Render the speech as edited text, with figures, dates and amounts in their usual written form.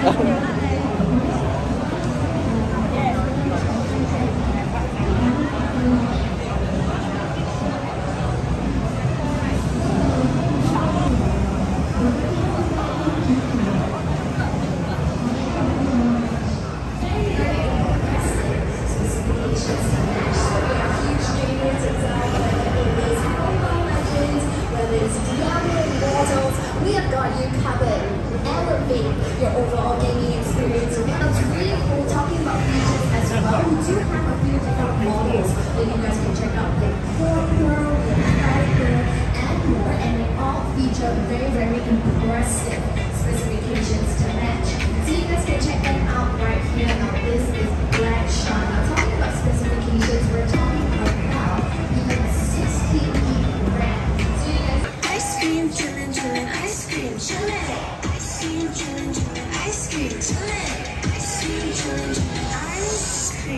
We have got you covered. Elevate your overall gaming experience. It's really cool talking about features as well. We do have a few different models that you guys can check out. The Core Pro, the Hyper, and more. And they all feature very, very impressive